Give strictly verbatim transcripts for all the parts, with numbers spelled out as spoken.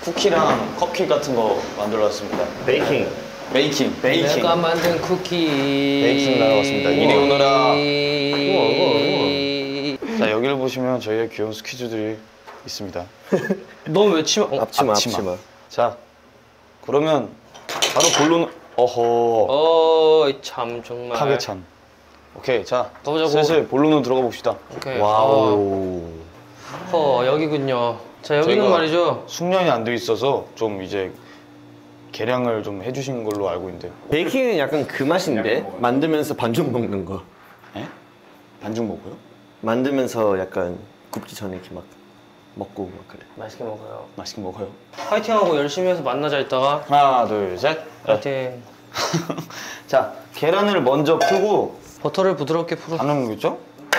쿠키랑 컵케이크 같은 거 만들어 왔습니다. 베이킹. 베이킹, 베이킹. 내가 만든 쿠키. 베이킹 날아왔습니다. 이리 오너라. 우와, 우와, 우와. 자, 여기를 보시면 저희의 귀여운 스퀴즈들이 있습니다. 너 왜 치마? 어, 앞치마, 앞치마. 앞치마. 자, 그러면 바로 본론. 어허. 어이 참 정말. 파괴찬. 오케이, 자, 가보자고. 슬슬 본론으로 들어가 봅시다. 오케이. 와우. 어 여기군요. 자 여기는 저희가 말이죠. 숙련이 안 돼 있어서 좀 이제 계량을 좀 해주신 걸로 알고 있는데. 베이킹은 약간 그 맛인데 만들면서 반죽 먹는 거. 에? 반죽 먹고요? 만들면서 약간 굽기 전에 이렇게 막 먹고 막 그래. 맛있게 먹어요. 맛있게 먹어요. 파이팅하고 열심히 해서 만나자 이따가. 하나, 둘, 셋. 파이팅. 자, 계란을 먼저 풀고 버터를 부드럽게 풀어. 안 넣는 거죠?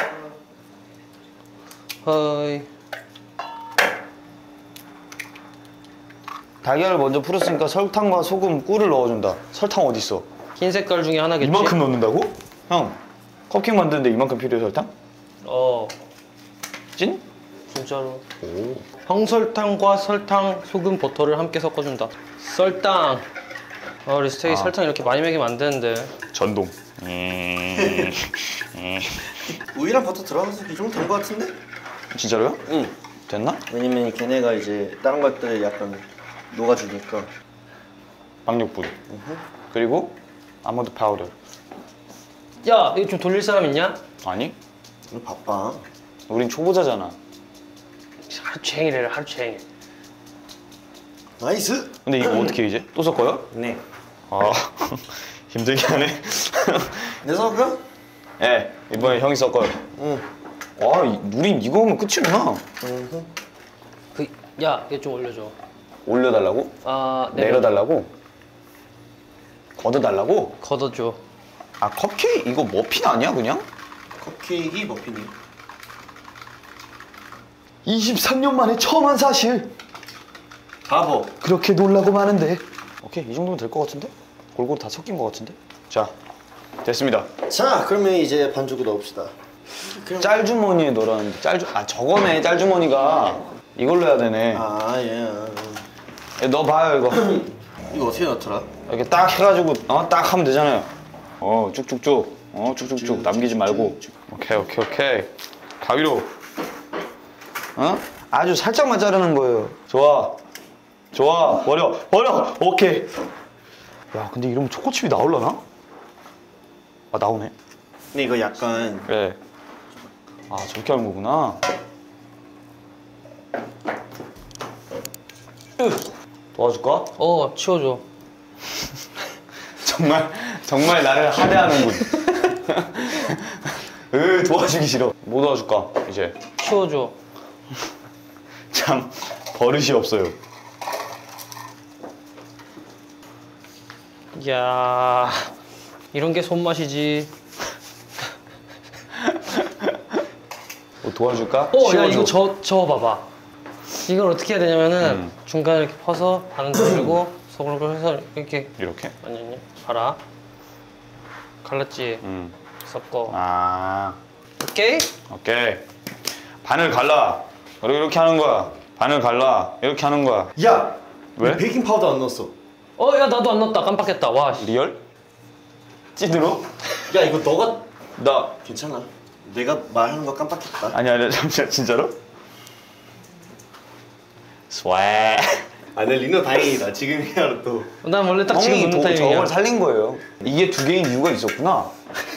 허이. 달걀을 먼저 풀었으니까 설탕과 소금, 꿀을 넣어준다. 설탕 어디 있어? 흰 색깔 중에 하나겠지? 이만큼 넣는다고? 형, 컵케이크 만드는데 이만큼 필요해 설탕? 어 찐? 진짜로. 오. 황설탕과 설탕, 소금, 버터를 함께 섞어준다. 설탕. 어, 우리 스테이 아. 설탕 이렇게 많이 먹이면 안 되는데. 전동. 우유랑 버터 들어가서 이 정도 된 거 같은데? 진짜로요? 응. 됐나? 왜냐면 걔네가 이제 다른 것들 약간 녹아주니까. 박력분. 그리고 아몬드 파우더. 야, 이거 좀 돌릴 사람 있냐? 아니? 너 바빠. 우린 초보자잖아. 하루 종일 해라, 하루 종일. 나이스. 근데 이거 어떻게 이제? 또 섞어요? 네. 아 힘들게 하네. 내 섞어? 예, 네, 이번에 형이 섞어요. 응. 와, 이, 누린 이거 하면 끝이구나. 응. 그, 야, 이거 좀 올려줘. 올려달라고? 아, 내려. 내려달라고? 걷어달라고? 걷어줘. 아, 컵케이크 이거 머핀 아니야 그냥? 컵케이크 머핀이. 이십삼 년 만에 처음 한 사실. 바보. 그렇게 놀라고 마는데. 오케이, 이 정도면 될 것 같은데? 골고루 다 섞인 것 같은데? 자, 됐습니다. 자, 그러면 이제 반죽을 넣읍시다. 그럼... 짤주머니에 넣으라는데 짤주... 아, 저거네, 짤주머니가. 이걸로 해야 되네. 아, 예. 예, 넣어봐요, 이거. 이거 어떻게 넣더라? 이렇게 딱 해가지고 어, 딱 하면 되잖아요. 어, 쭉쭉쭉. 어, 쭉쭉쭉. 남기지 말고. 오케이, 오케이, 오케이. 가위로. 어? 아주 살짝만 자르는 거예요. 좋아. 좋아. 버려. 버려. 오케이. 야, 근데 이러면 초코칩이 나올라나? 아, 나오네. 근데 이거 약간 네. 아, 저렇게 하는 거구나. 도와줄까? 어, 치워줘. 정말 정말 나를 하대하는군. 으, 도와주기 싫어. 뭐 도와줄까 이제? 치워줘. 참 버릇이 없어요. 야, 이런 게 손맛이지. 뭐 도와줄까? 어, 야 씌워줘. 이거 저, 저 봐봐. 이걸 어떻게 해야 되냐면은 음. 중간에 이렇게 퍼서 반은 돌리고 속으로 해서 이렇게 이렇게? 완전히 봐라. 갈랐지? 음. 섞어. 아, 오케이? 오케이. 반을 갈라. 그리고 이렇게 하는 거야. 반을 갈라. 이렇게 하는 거야. 야! 왜? 베이킹 파우더 안 넣었어. 어, 야 나도 안 넣었다. 깜빡했다. 와. 씨. 리얼? 찐으로? 야, 이거 너가 나 괜찮아. 내가 말하는 거 깜빡했다. 아니 아니 잠시만 진짜로? 스웨. 아, 내 리노 다행이다. 지금이야 또. 난 원래 딱 지금 형이 넣는 도, 타이밍이야. 저걸 살린 거예요. 이게 두 개인 이유가 있었구나.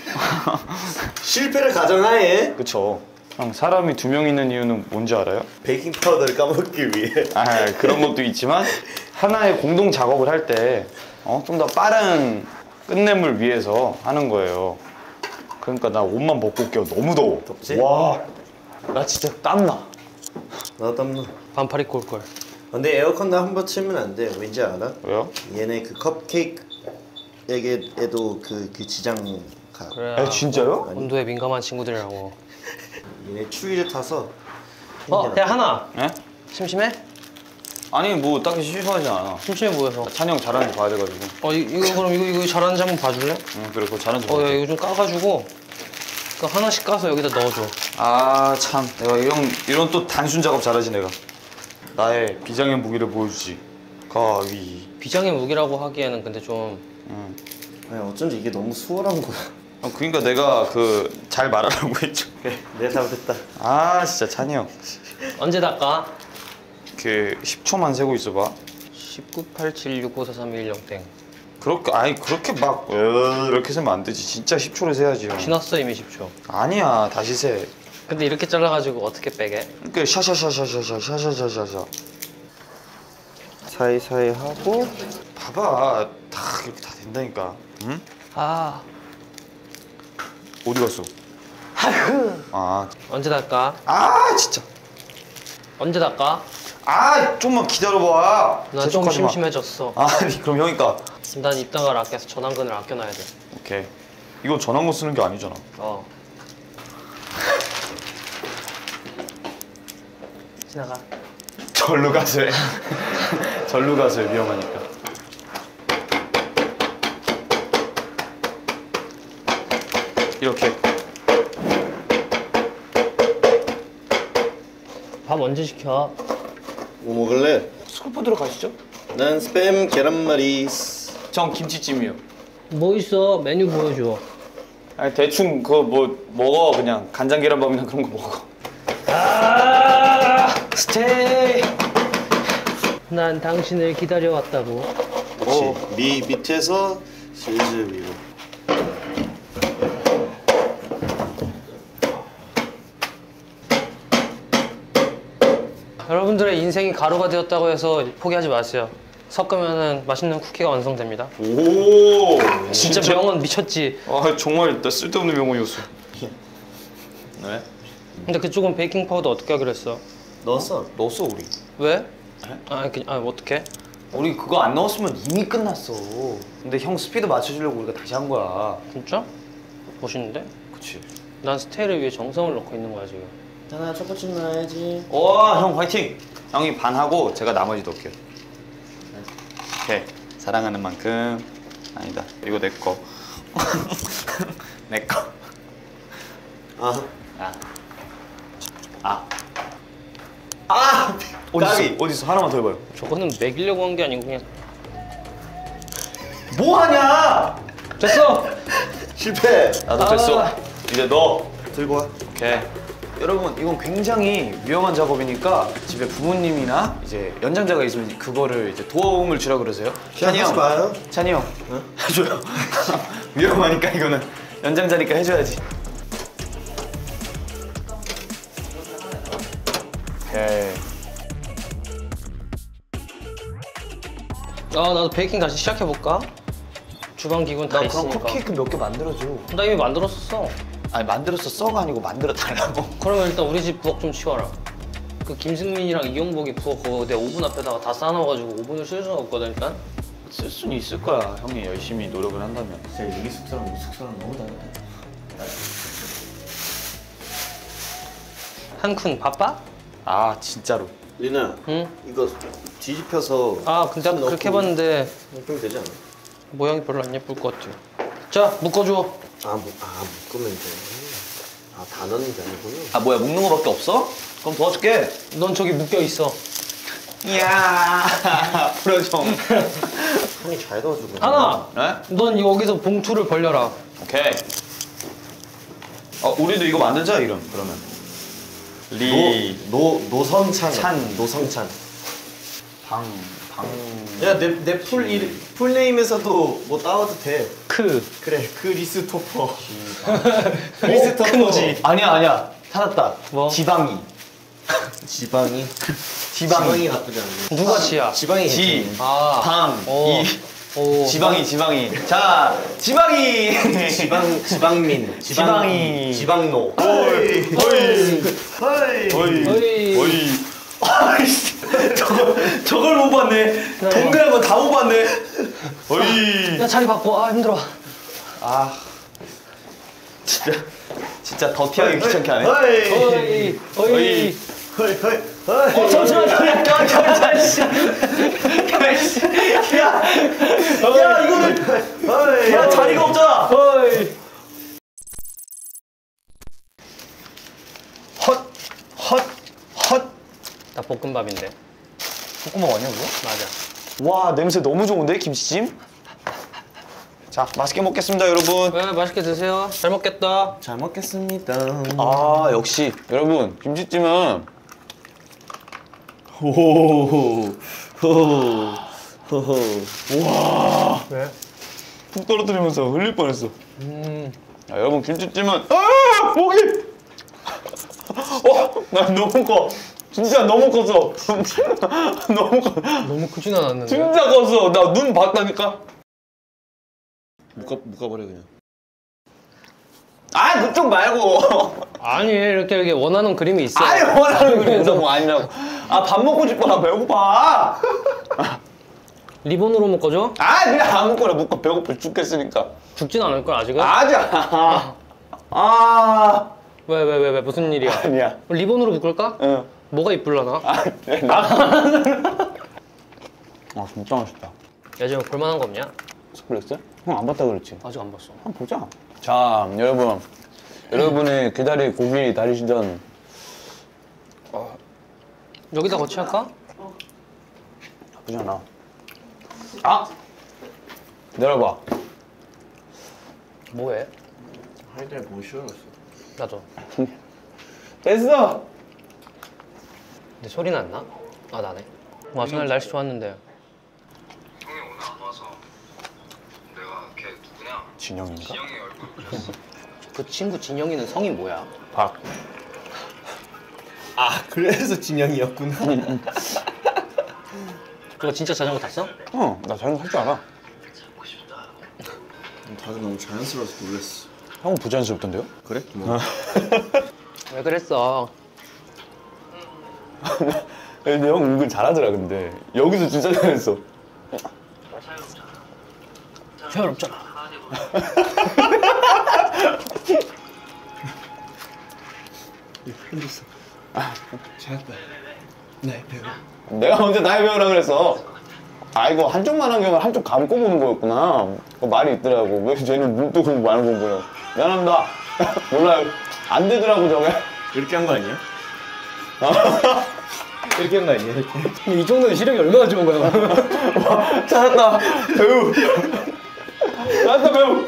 실패를 가정하에 그쵸. 형, 사람이 두 명 있는 이유는 뭔지 알아요? 베이킹 파우더를 까먹기 위해. 아, 그런 것도 있지만 하나의 공동 작업을 할 때 어, 좀 더 빠른 끝냄을 위해서 하는 거예요. 그러니까 나 옷만 벗고 올게요. 너무 더워. 덥지? 와, 나 진짜 땀나. 나도 땀나. 반팔 입고 올 걸. 근데 에어컨도 한 번 틀면 안 돼. 왠지 알아? 왜요? 얘네 그 컵케이크에게도 그, 그 지장 가. 그래. 에, 진짜요? 온도에 민감한 친구들이라고. 얘네 추위를 타서. 어, 야 하나. 예? 심심해? 아니 뭐 딱히 심심하지 않아. 심심해 보여서. 찬이 형 잘하는지 봐야 돼가지고. 어, 이, 이거 그럼 이거 이거 잘하는지 한번 봐줄래? 응, 그래, 그거 잘하는지 어, 봐야 야 돼. 이거 좀 까가지고. 그 하나씩 까서 여기다 넣어줘. 아, 참. 내가 이런, 이런 또 단순 작업 잘하지, 내가. 나의 비장의 무기를 보여주지. 가위. 비장의 무기라고 하기에는 근데 좀 응. 아니 어쩐지 이게 너무 수월한 거야. 아, 그러니까 내가 그 잘 말하라고 했죠. 그래, 내가 잘못했다. 아 진짜 찬이 형. 언제 닦아? 그 십 초만 세고 있어봐. 십구, 팔, 칠, 육, 오, 사, 삼, 이, 일, 영 땡. 그렇게 아니 그렇게 막 으, 이렇게 세면 안 되지. 진짜 십 초를 세야지. 형. 지났어 이미 십 초. 아니야 다시 세. 근데 이렇게 잘라가지고 어떻게 빼게? 그 샤샤샤샤샤샤샤샤샤. 사이사이 하고 봐봐 다 이렇게 다 된다니까. 응? 아 어디 갔어? 아, 언제 닦아? 아 진짜. 언제 닦아? 아 좀만 기다려봐. 나 좀 재촉하지 마. 심심해졌어. 아니 그럼 형이니까. 난 이따가 아껴서 전환근을 아껴놔야 돼. 오케이. 이거 전화번 쓰는 게 아니잖아. 어. 지나가. 절로 가세요. 절로 가세요. 위험하니까. 이렇게. 밥 언제 시켜? 뭐 먹을래? 스쿨푸드로 가시죠. 난 스팸 계란말이. 전 김치찜이요. 뭐 있어? 메뉴 보여줘. 아니 대충 그거 뭐 먹어 그냥 간장 계란밥이나 그런 거 먹어. 아 스테이. 난 당신을 기다려왔다고. 그렇지. 미 밑에서 슬슬 위로. 여러분들의 인생이 가루가 되었다고 해서 포기하지 마세요. 섞으면은 맛있는 쿠키가 완성됩니다. 오. 진짜 명언 미쳤지. 아 정말 나 쓸데없는 명언이었어. 네? 근데 그쪽은 베이킹 파우더 어떻게 하기로 했어? 넣었어. 넣었어 우리. 왜? 아, 그냥 아 어떻게? 우리 그거 안 넣었으면 이미 끝났어. 근데 형 스피드 맞춰주려고 우리가 다시 한 거야. 진짜? 멋있는데? 그치. 난 스테이를 위해 정성을 넣고 있는 거야 지금. 하나 초코칩 넣어야지. 와, 형 화이팅! 형이 반 하고 제가 나머지 넣을게요. 오케이. 사랑하는 만큼. 아니다. 이거 내 거. 내 거. 아. 아. 아. 아! 어딨어? 어딨어? 하나만 더 해봐요. 저거는 먹이려고 한 게 아니고 그냥 뭐 하냐? 됐어! 실패. 나도 아. 됐어. 이제 너. 들고 와. 오케이. 여러분 이건 굉장히 위험한 작업이니까 집에 부모님이나 이제 연장자가 있으면 그거를 이제 도움을 주라 그러세요. 찬이 하지 형. 마요. 찬이 형. 해줘요. 위험하니까 이거는 연장자니까 해줘야지. 오케이. 아 나도 베이킹 다시 시작해볼까? 주방 기군 다 나 그럼 있으니까. 컵케이크 몇 개 만들어줘. 나 이미 만들었었어. 아니 만들었어 써가 아니고 만들어 달라고. 그러면 일단 우리 집 부엌 좀 치워라. 그 김승민이랑 이용복이 부엌 그거 내 오븐 앞에다가 다 쌓아놔가지고 오븐을 쓸 수는 없거든 일단. 쓸 수는 있을 거야. 형이 열심히 노력을 한다면. 진짜 여기 숙소랑 우리 숙소랑 너무 다르다. 한쿤 바빠? 아 진짜로. 리나. 응? 이거 뒤집혀서. 아 근데 아까 그렇게 해봤는데 좀 되지 않아? 모양이 별로 안 예쁠 것 같아. 자 묶어줘. 아, 무, 아 묶으면 돼. 아, 다 넣는 게 아니구나. 아 뭐야 묶는 거밖에 없어? 그럼 도와줄게. 넌 저기 묶여 있어. 이야 프로정. 손이 잘 넣어주고. 하나. 네? 넌 여기서 봉투를 벌려라. 오케이. 어 우리도 이거 만들자 이름 그러면. 리. 노, 노, 노성찬. 찬. 노성찬. 방. 방. 야, 내, 내 풀, 이, 풀네임에서도 뭐 따와도 돼. 크. 그래, 크리스토퍼. 크리스토퍼. 큰지. 아니야 아니야 찾았다. 뭐? 지방이. 지방이? 지방이. 지방이 나쁘지 않네. 누가 지야? 지방이 지. 괜찮네. 아. 방. 오. 이. 오. 지방이 지방이. 자 지방이. 지방, 지방민. 지방이. 지방노. 어이. 어이. 어이. 어이. 어이. 어이. 아이씨. 저거 저걸 못 봤네. 동그란 거 다 못 봤네. 어이. 야 자리 바꿔. 아 힘들어. 아. 진짜 진짜 더티하게 귀찮게 하네. 어이. 어이. 어이. 어이. 어이. 어이. 어 잠시만 잠시만 잠시만 씨. 야, 야 이거는 어이. 야 자리가 없잖아. 어이. 헛, 헛, 헛. 나 볶음밥인데. 볶음밥 아니야 그거? 맞아. 와 냄새 너무 좋은데 김치찜? 자 맛있게 먹겠습니다 여러분. 네, 맛있게 드세요. 잘 먹겠다. 잘 먹겠습니다. 아 역시 여러분 김치찜은 호호호호. 호호호. 왜? 푹 떨어뜨리면서 흘릴 뻔했어. 음. 야, 여러분 김치찜은 아 목이 와나 너무 커 진짜 너무 컸어 너무 커 너무 크진 않았는데. 진짜 컸어 나 눈 봤다니까. 묶어 묶어버려 그냥. 아 그쪽 말고 아니 이렇게 이렇게 원하는 그림이 있어. 아니 원하는 그래서 뭐 아니라고. 아 밥 먹고 싶어 나 배고파. 리본으로 묶어줘? 아 그냥 아무거나 묶어 배고파 죽겠으니까. 죽진 않을 걸 아직은? 아자 아 왜 왜 왜 왜 무슨 일이야? 아니야. 리본으로 묶을까? 응. 뭐가 이쁠라나? 아, 네, 나. 아 진짜 맛있다. 요즘 볼만한 거 없냐? 스플렉스? 형 안 봤다 그랬지? 아직 안 봤어. 한번 보자. 자 여러분 여러분의 기다릴 고기 다리시던 여기다 거치할까? 나쁘지 않아. 아 내려봐. 뭐해? 하이달 뭐 쉬어놨어. 나도. 됐어. 근데 소리는 안 나? 아 나네. 와 오늘 날씨 좋았는데. 형이 오늘 안 와서 내가 걔 누구냐? 진영인가? 진영이 얼굴 그렸어. 그 친구 진영이는 성이 뭐야? 박. 아 그래서 진영이었구나. 그거 진짜 자전거 탔어? 어, 나 자전거 탈 줄 알아. 보고 싶다. 다들 너무 자연스러워서 놀랐어. 형은 부자연스럽던데요? 그래? 뭐. 왜 그랬어? 근데 형 은근 잘하더라 근데 여기서 진짜 잘했어. 별 없잖아. 힘들었어. 아 잘했다. 네 배우. 내가 언제 나의 배우라 그랬어. 아 이거 한쪽만 안경을 한쪽 감고 보는 거였구나. 그 말이 있더라고. 왜 쟤는 눈 뜨고 말고 보냐. 미안합니다. 몰라요. 안 되더라고 저게. 이렇게 한 거 아니야? 이렇게 한 거 아니야? 이렇게. 근데 이 정도는 시력이 얼마나 좋은 거야? 잘했다 배우. 잘했다 배우.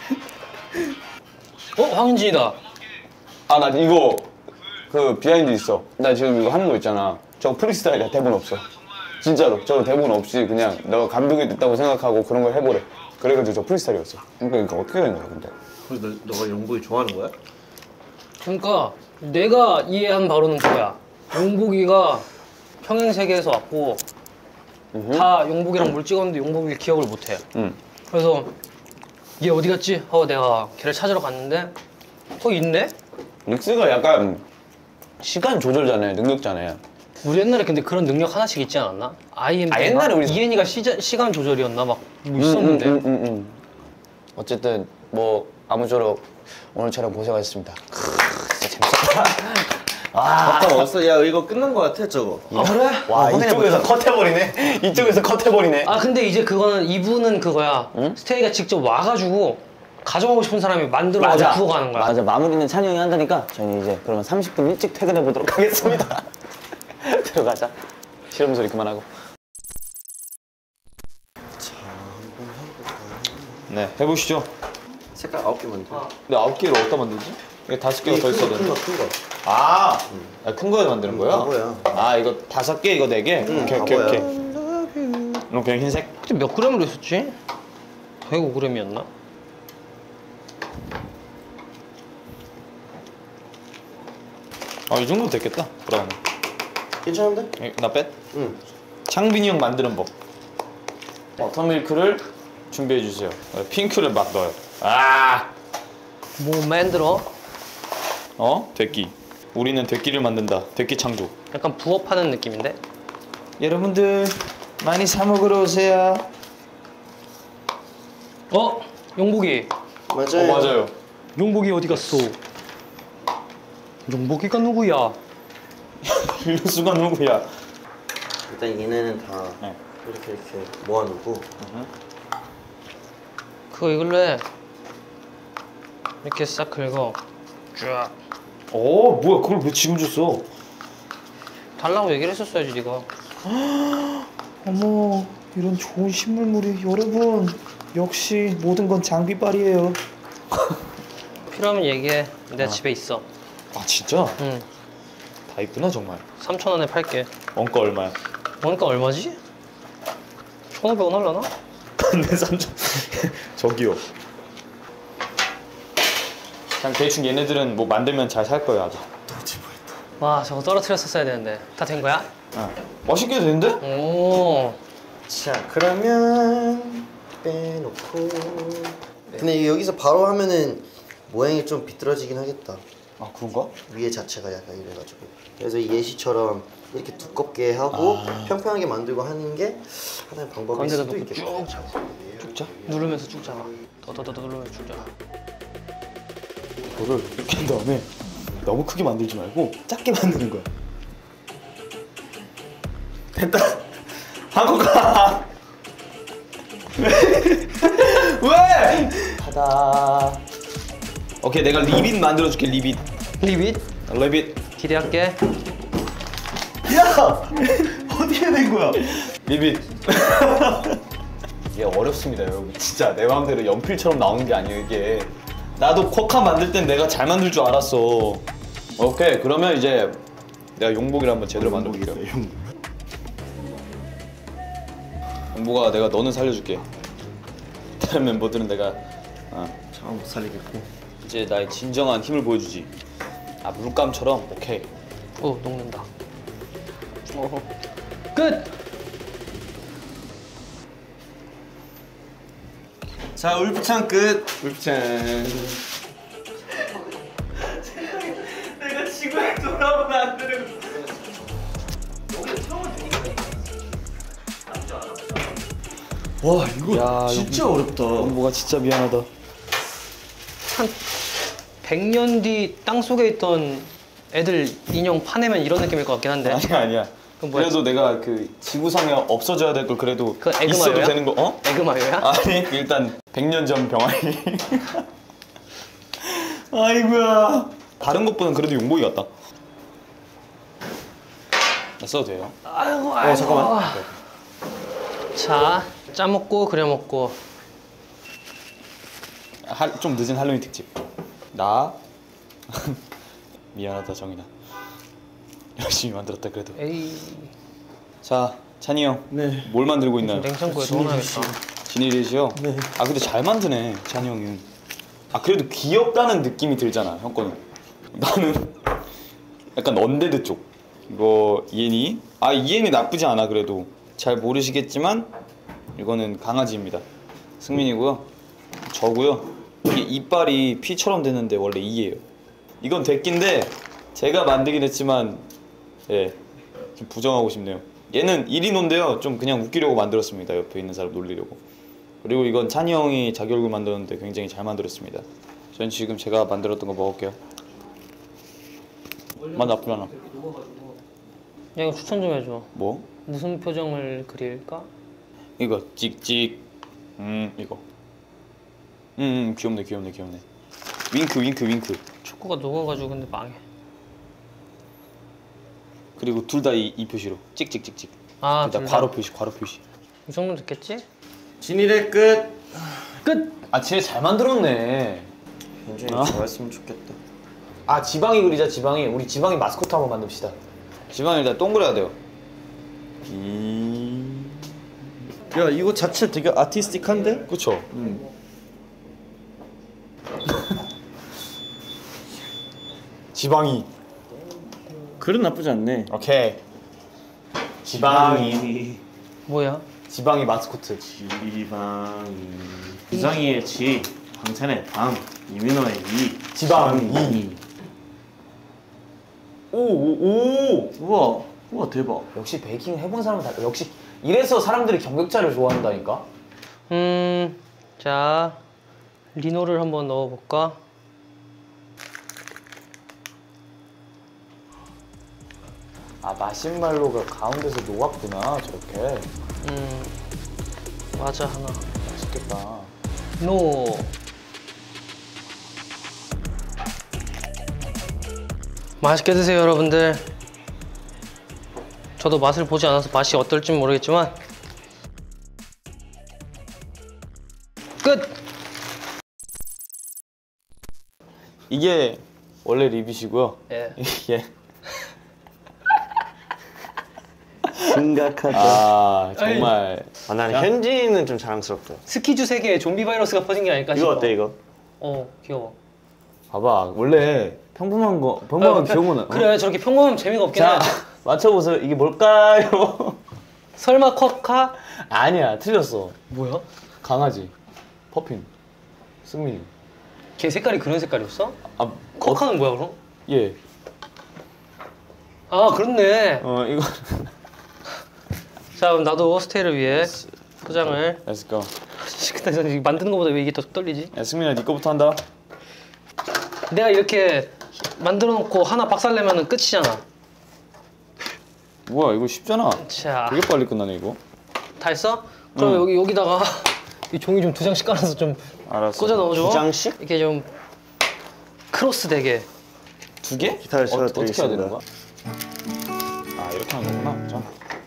어? 황인진이다. 아 나 이거 그 비하인드 있어. 나 지금 이거 하는 거 있잖아. 저거 프리스타일이야. 대본 없어. 진짜로 저거 대본 없이 그냥 너가 감독이 됐다고 생각하고 그런 걸 해보래. 그래가지고 저 프리스타일이었어. 그러니까 어떻게 된 거야 근데? 그래서 너, 너가 영국이 좋아하는 거야? 그러니까 내가 이해한 바로는 그거야. 용복이가 평행세계에서 왔고 다 용복이랑 물 찍었는데 용복이 기억을 못해. 응. 그래서 얘 어디 갔지? 하고 내가 걔를 찾으러 갔는데 거기 있네? 릭스가 약간 시간 조절자네, 능력자네. 우리 옛날에 근데 그런 능력 하나씩 있지 않았나? 아이엠 아, 옛날에 우리- 이엔이가 시간 조절이었나? 막 뭐 있었는데. 음, 음, 음, 음. 어쨌든 뭐 아무쪼록 오늘 촬영 고생하셨습니다. 크, 진짜 재밌었다. 아까 먹었어. 야 이거 끝난 거 같아 저거. 아 그래? 와 이쪽에서 컷해버리네. 이쪽에서 컷해버리네. 아 근데 이제 그거는 이 부는 그거야. 스테이가 직접 와가지고 가져가고 싶은 사람이 만들어가지고 구워 가는 거야. 맞아. 마무리는 찬이 형이 한다니까 저희 이제 그러면 삼십 분 일찍 퇴근해 보도록 하겠습니다. 들어가자. 실험 소리 그만하고. 네, 해보시죠. 색깔 아홉 개 만들. 근데 아홉 개를 어디다 만들지? 이게 다섯 개가 더 있어야 큰 되는데. 거, 큰 거. 아, 아, 큰 거에 만드는 거야? 바보야. 아, 이거 다섯 개, 이거 네 개? 응, 오케이, 오케이, 바보야. 오케이. 그럼 그냥 흰색? 그때 몇 그램으로 했었지? 백오 그램이었나? 아, 이 정도면 됐겠다. 브라운. 괜찮은데? 나 뺐? 응. 창빈이 형 만드는 법. 버터밀크를 준비해 주세요. 핑크를 막 넣어요. 아, 뭐 만들어? 어? 대끼. 우리는 대끼를 만든다. 대끼 창조. 약간 부업하는 느낌인데? 여러분들 많이 사 먹으러 오세요. 어? 용복이. 맞아요. 어, 맞아요. 용복이 어디 갔어? 용복이가 누구야? 일루수가 누구야? 일단 얘네는 다 네. 이렇게 이렇게 모아놓고. 그거 이걸로 해. 이렇게 싹 긁어. 쫙. 어, 뭐야? 그걸 왜 지금 줬어? 달라고 얘기를 했었어야지 네가. 어머, 이런 좋은 식물물이. 여러분, 역시 모든 건 장비빨이에요. 필요하면 얘기해. 내 집에 있어. 아 진짜? 응. 다 있구나 정말. 삼천 원에 팔게. 원가 얼마야? 원가 얼마지? 천오백 원 하려나? 근데 삼천. 저기요. 그냥 대충 얘네들은 뭐 만들면 잘 살 거예요 아주. 와, 저거 떨어뜨렸었어야 되는데. 다 된 거야? 어. 맛있게 되는데? 오. 자, 그러면 빼놓고. 근데 여기서 바로 하면은 모양이 좀 비뚤어지긴 하겠다. 아 그런가? 위에 자체가 약간 이래가지고. 그래서 이 예시처럼 이렇게 두껍게 하고 평평하게 만들고 하는 게 하나의 방법일 가운데다 수도 놓고 있겠다. 쭉 잡아. 쭉 짜? 누르면서 쭉 잡아. 더더더 누르면서 쭉 잡아. 이거를 이렇게 한 다음에 너무 크게 만들지 말고 작게 만드는 거야. 됐다. 하고 가. 왜? 하다. 오케이 내가 리빗 만들어줄게 리빗. 리빗? 리빗. 기대할게. 야! 어떻게 된 거야? 리빗. 이게 어렵습니다 여러분. 진짜 내 마음대로 연필처럼 나오는 게 아니에요 이게. 나도 쿼카 만들 땐 내가 잘 만들 줄 알았어. 오케이 그러면 이제 내가 용복이를 한번 제대로 만들어 볼게요. 용복아 내가 너는 살려줄게. 다른 멤버들은 내가 어, 잘 못 살리겠고. 이제 나의 진정한 힘을 보여주지. 아 물감처럼 오케이. 오, 녹는다. 오. 끝! 자, 울프찬 끝. 울프찬. 내가 지구에 돌아오면 안 되는 거. 와, 이거 야, 진짜 어렵다. 용복아 진짜 미안하다. 한 백 년 뒤 땅속에 있던 애들 인형 파내면 이런 느낌일 것 같긴 한데. 아니야 아니야. 그럼 뭐야? 그래도 내가 그 지구상에 없어져야 될 걸 그래도 그건 에그마요야? 있어도 되는 거 어? 에그마요야? 아니 일단 백 년 전 병아리. 아이고야. 다른 것보단 그래도 용복이 같다. 나 써도 돼요? 아이고, 아이고. 어, 잠깐만. 자, 짜먹고 그려먹고. 할, 좀 늦은 할로윈 특집. 나 미안하다 정인아. 열심히 만들었다 그래도. 에이. 자 찬이 형. 네. 뭘 만들고 있나요? 냉장고에 넣어놔야겠다. 지니릿이요? 네. 아 근데 잘 만드네 찬이 형은. 아 그래도 귀엽다는 느낌이 들잖아 형 거는. 나는 약간 언데드 쪽. 이거 이엔이. 아 이엔이 나쁘지 않아 그래도. 잘 모르시겠지만 이거는 강아지입니다. 승민이고요. 저고요. 이게 이빨이 피처럼 되는데 원래 이예요. 이건 대끼인데 제가 만들긴 했지만 예, 좀 부정하고 싶네요. 얘는 일인호인데요. 좀 그냥 웃기려고 만들었습니다. 옆에 있는 사람 놀리려고. 그리고 이건 찬이 형이 자기 얼굴 만들었는데 굉장히 잘 만들었습니다. 전 지금 제가 만들었던 거 먹을게요. 맛 나쁘지 않아. 야, 이거 추천 좀 해줘. 뭐? 무슨 표정을 그릴까? 이거 찍찍. 음 이거. 음, 음 귀엽네 귀엽네 귀엽네. 윙크 윙크 윙크. 축구가 녹아가지고 근데 망해. 그리고 둘 다 이 이 표시로 찍찍찍찍. 아, 둘 다 둘 다. 괄호 표시 괄호 표시. 이 정도면 됐겠지? 진일의 끝. 끝! 아 쟤 잘 만들었네. 굉장히 아. 좋았으면 좋겠다. 아 지방이 그리자 지방이. 우리 지방이 마스코트 한번 만듭시다. 지방이 일단 동그래야 돼요. 이... 야, 이거 자체 되게 아티스틱한데? 그쵸? 음. 지방이. 글은 나쁘지 않네. 오케이. 지방이. 뭐야? 지방이 마스코트. 지방이. 지성이의 지, 방찬의 방, 이민호의 이. 지방이. 오오오. 우와, 우와 대박. 역시 베이킹 해본 사람은 다. 역시 이래서 사람들이 경력자를 좋아한다니까. 음, 자, 리노를 한번 넣어볼까? 아 마시멜로가 가운데서 녹았구나 저렇게. 음, 맞아, 하나. 맛있겠다. 노. 맛있게 드세요, 여러분들. 저도 맛을 보지 않아서 맛이 어떨지 모르겠지만 끝! 이게 원래 립이시고요. 예. 이게 심각하다. 아 정말 아, 나는 현진이는 좀 자랑스럽다. 스키주 세계에 좀비 바이러스가 퍼진 게 아닐까 싶어. 이거 어때 이거? 어 귀여워. 봐봐 원래 평범한 거 평범한 귀여운 거는 그래 저렇게 평범하면 재미가 없긴 자 해. 맞춰보세요. 이게 뭘까요? 설마 쿼카? 아니야 틀렸어. 뭐야? 강아지 퍼핀 승민이. 걔 색깔이 그런 색깔이었어? 아 쿼카는 뭐야 그럼? 예. 아 그렇네. 어 이거 자 그럼 나도 스테이를 위해 포장을. Let's go. 근데 저는 이거 만드는 것보다 왜 이게 더 떨리지? 야 승민아 네 거부터 한다. 내가 이렇게 만들어 놓고 하나 박살내면 끝이잖아. 뭐야 이거 쉽잖아. 자, 되게 빨리 끝나네 이거. 다 했어? 그럼 응. 여기 여기다가 이 종이 좀 두 장씩 깔아서 좀 알았어. 꽂아 넣어줘. 두 장씩? 이렇게 좀 크로스 되게. 두 개? 기타를 어, 어떻게 해야 쳐드리겠습니다. 되는 거야? 아 이렇게 하는 거구나. 자.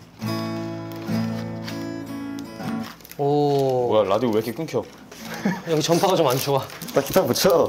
오. 뭐야 라디오 왜 이렇게 끊겨? 여기 전파가 좀 안 좋아. 나 기타 못 쳐.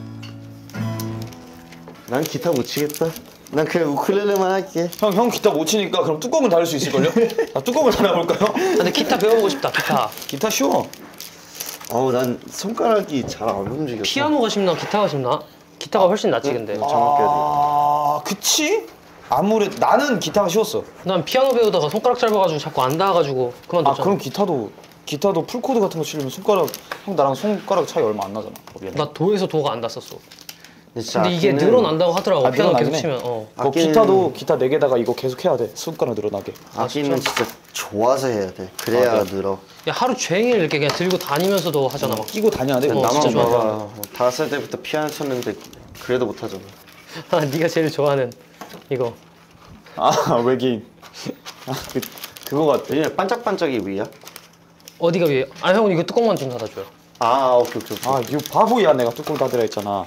난 기타 못 치겠다. 난 그냥 우쿨렐레만 할게. 형, 형 기타 못 치니까 그럼 뚜껑을 달을 수 있을걸요? 아, 뚜껑을 달아볼까요? 근데 기타 배워보고 싶다. 기타. 기타 쉬워. 어우 난 손가락이 잘 안 움직여. 피아노가 쉽나 기타가 쉽나? 기타가 훨씬 낫지 근데. 장갑 껴야 아, 그치? 아무래도 나는 기타가 쉬웠어. 난 피아노 배우다가 손가락 짧아가지고 자꾸 안 닿아가지고 아, 그만뒀잖아. 그럼 기타도 기타도 풀코드 같은 거 치려면 손가락 형 나랑 손가락 차이 얼마 안 나잖아. 거기에는. 나 도에서 도가 안 닿았어. 근데, 진짜 근데 이게 악기는- 늘어난다고 하더라고. 아, 피아노 계속 늘어나긴 해. 치면. 어. 그거 악기는- 기타도 기타 네 개다가 이거 계속 해야 돼. 손가락 늘어나게. 악기는 진짜 좋아서 해야 돼. 그래야 맞아. 늘어. 야 하루 종일 이렇게 그냥 들고 다니면서도 하잖아. 막. 끼고 다녀야 돼. 어, 그거. 진짜 나만 좋아. 봐봐. 뭐 다섯 살 때부터 피아노 쳤는데 그래도 못하잖아. 아, 네가 제일 좋아하는 이거. 아 외계인. 아, 그 그거 같아. 왜냐면 반짝반짝이 위야? 어디가 위에? 아 형 이거 뚜껑만 좀 닫아줘요. 아 오케이 오케이 오케이. 아, 이거 바보야. 내가 뚜껑 닫으라 했잖아.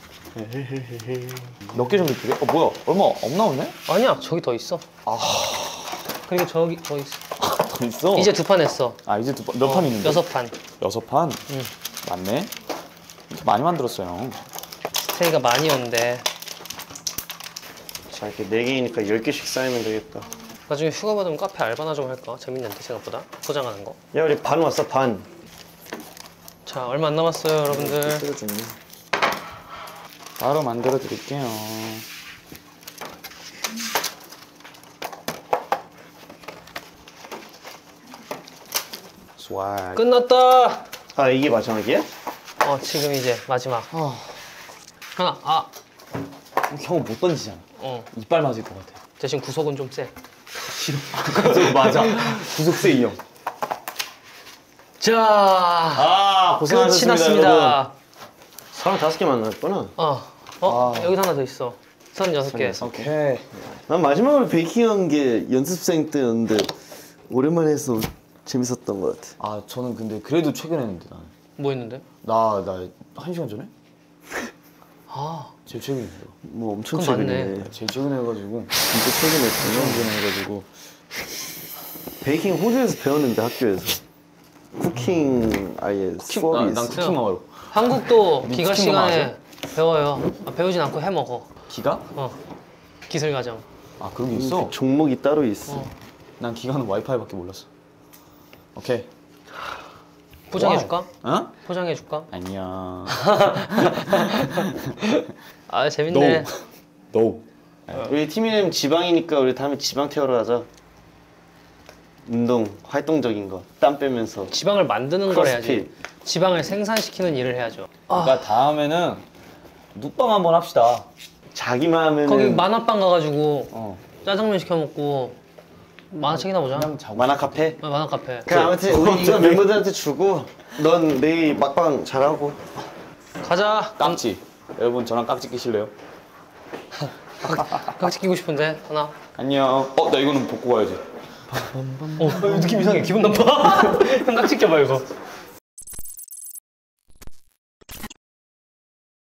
몇 개 정도 필요해? 어, 뭐야? 얼마 안 나오네? 아니야 저기 더 있어. 아, 그리고 저기 더 있어. 더 있어? 이제 두 판 했어. 아, 이제 두 판, 몇 판 있는데? 여섯 판. 여섯 판? 응. 맞네. 이렇게 많이 만들었어요. 세이가 많이 온대. 자 이렇게 네 개이니까 열 개씩 쌓이면 되겠다. 나중에 휴가 받으면 카페 알바나 좀 할까? 재밌는데 생각보다 포장하는 거. 야 우리 반 왔어 반. 자 얼마 안 남았어요 여러분들. 끓여주네. 바로 만들어 드릴게요. 스웩. 끝났다. 아 이게 마지막이야? 어 지금 이제 마지막. 하나 아 형은 못 던지잖아. 어. 이빨 맞을 것 같아. 대신 구속은 좀 세. 그거 맞아. 구속세 이 형. 자 아, 끝이 고생하셨습니다, 여러분. 났습니다. 서른다섯 개 만났구나. 어, 어 아. 여기서 하나 더 있어. 서른여섯 개. 오케이. 난 마지막으로 베이킹한 게 연습생 때였는데 오랜만에 해서 재밌었던 것 같아. 아, 저는 근데 그래도 최근에 했는데 나는. 뭐 했는데? 나, 나 한 시간 전에? 아 제일 최근에 했어. 뭐 엄청 그건 최근에. 맞네. 제일 최근에 해가지고. 진짜 최근에 했구나. 시간 전에 해가지고. 베이킹 호주에서 배웠는데 학교에서. 쿠킹 아예 수업이 난, 있어. 난 쿠킹 마마로. 한국도 니 기가 쿠킹 마마 시간에 배워요. 아, 배우진 않고 해 먹어. 기가? 어 기술 과정. 아, 그런 게 있어? 그 종목이 따로 있어. 어. 난 기가는 와이파이밖에 몰랐어. 오케이. 포장해 줄까? 어? 포장해 줄까? 안녕. 아 재밌네. 노. 우리 팀 이름 지방이니까 우리 다음에 지방 태우러 가자. 운동, 활동적인 거, 땀 빼면서. 지방을 만드는 걸 해야지. 크로스핏. 지방을 생산시키는 일을 해야죠. 그러니까 다음에는 눕방 한번 합시다. 자기만 하면은 거기 만화방 가가지고 어. 짜장면 시켜 먹고 만화책이나 보자. 그냥 자고. 만화 카페. 아, 만화 카페. 그 아무튼 우리 이거 멤버들한테 주고 넌 내일 막방 잘하고. 가자. 깍지. 여러분 저랑 깍지 끼실래요? 깍지 끼고 싶은데 하나. 안녕. 어, 나 이거는 벗고 가야지. 어 느낌 이상해. 기분 나빠. 형 깍지 껴봐 이거.